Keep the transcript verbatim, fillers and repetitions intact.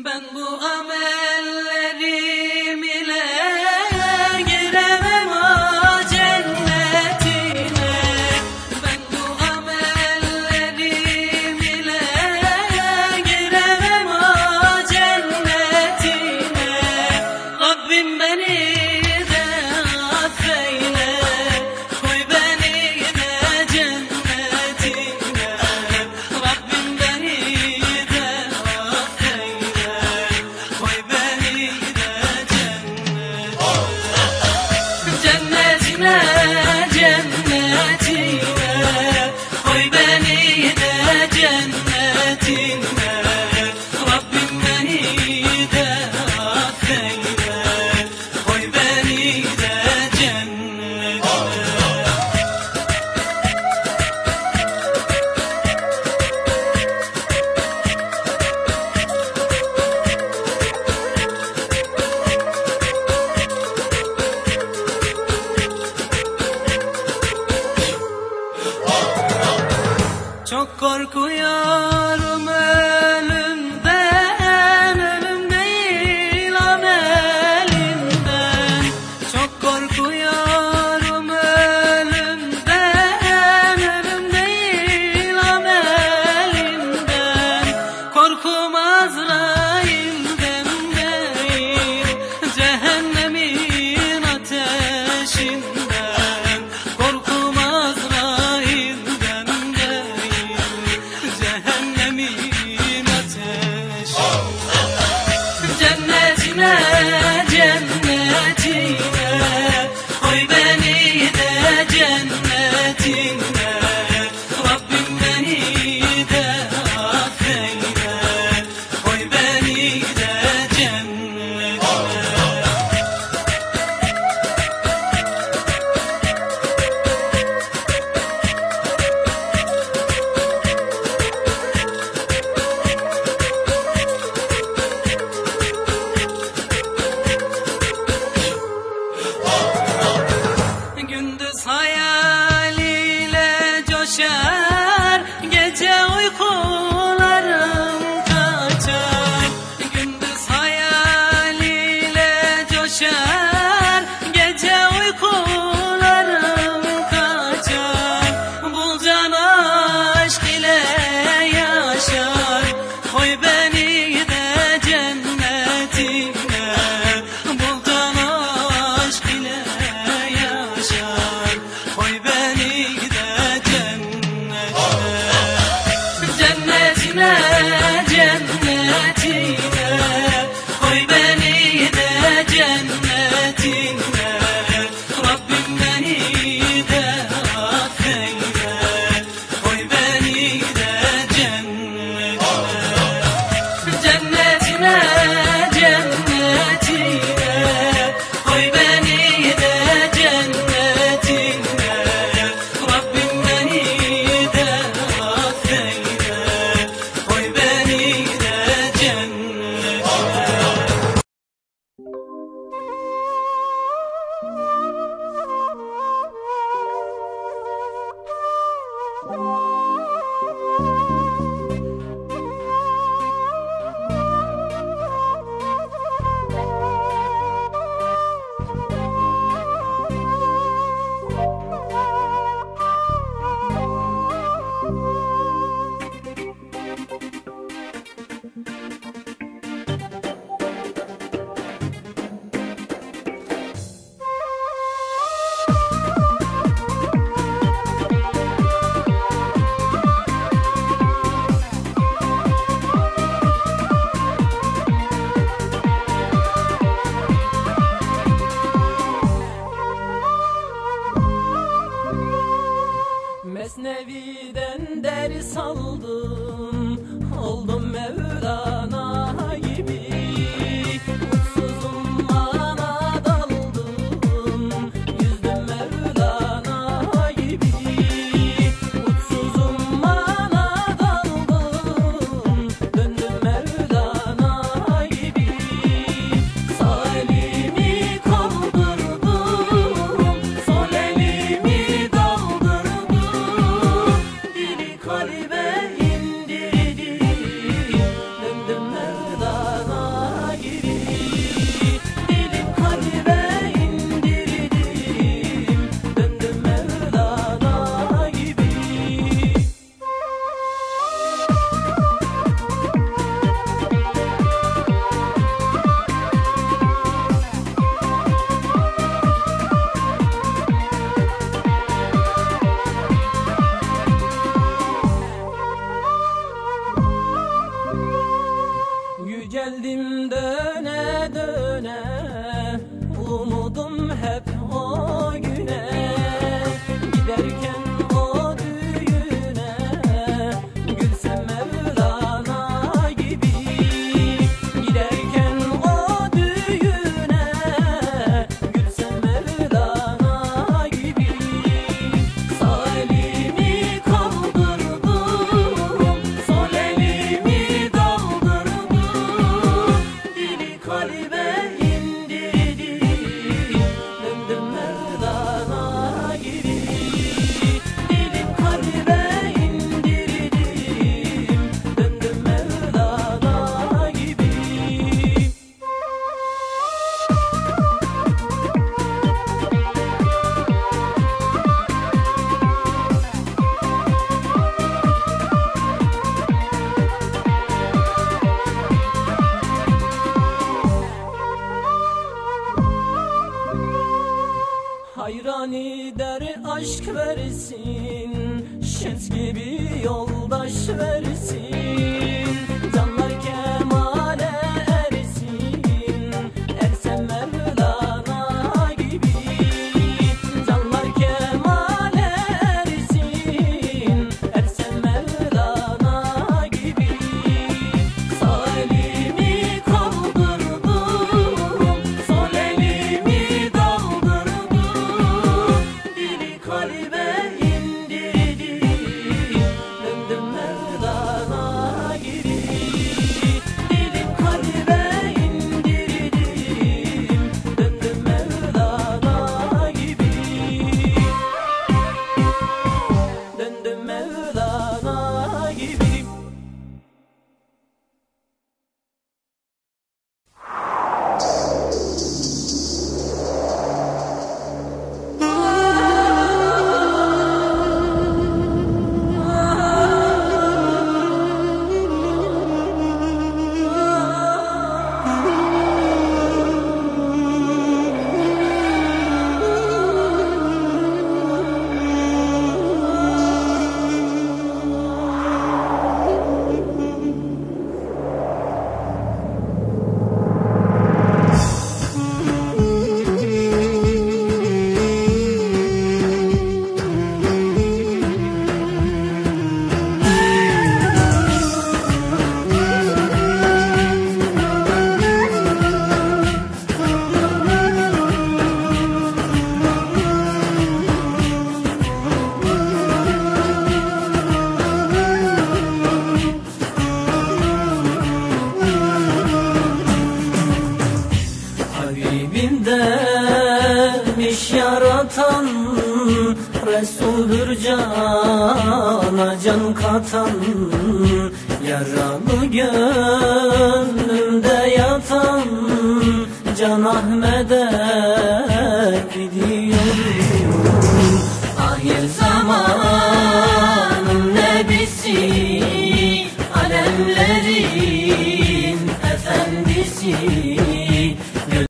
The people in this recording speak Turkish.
Ben bu amellerim ile giremem o cennetine. Ben bu amellerim ile giremem o cennetine. Rabbim beni de affeyle, koy beni de cennetine. Rabbim beni de affeyle, koy beni Geldim döne döne, umudum hep o güne. Giderken o düğüne, gülsem Mevlana gibi. Giderken o düğüne, gülsem Mevlana gibi. Sağ elimi kaldırdım, sol elimi daldırdım. Dili kalbe indirdim, döndüm Mevlana gibi. Dilim kalbe indirdim, döndüm Mevlana gibi. Hayrani der aşk versin, şens gibi yoldaş versin. Canlar kemale ersin, ersem Mevlana gibi. Canlar kemale ersin, ersem Mevlana gibi. Sağ elimi kaldırdım, sol elimi daldırdım. Dili kalbe indirdim, döndüm Mevlana gibi. Dilim kalbe indirdim, döndüm Mevlana gibi. Döndüm Mevlana gibi. Habibim demiş yaratan, Resuldür cana can katan. Yaralı gönlümde yatan, Can Ahmet'e gidiyorum. Ahir zamanın nebisi, alemlerin efendisi.